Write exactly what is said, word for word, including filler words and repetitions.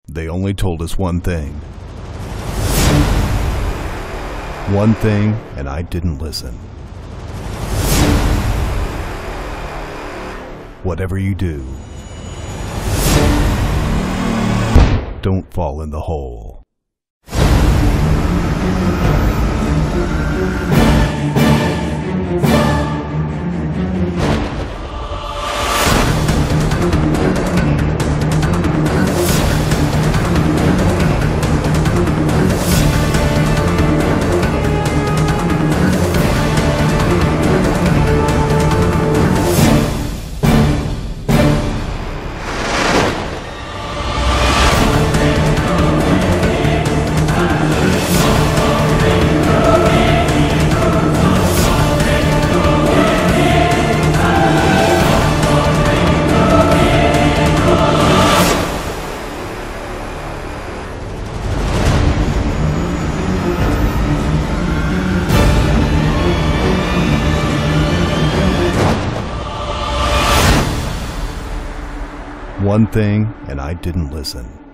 They only told us one thing. One thing, and I didn't listen. Whatever you do, don't fall in the hole. One thing, and I didn't listen.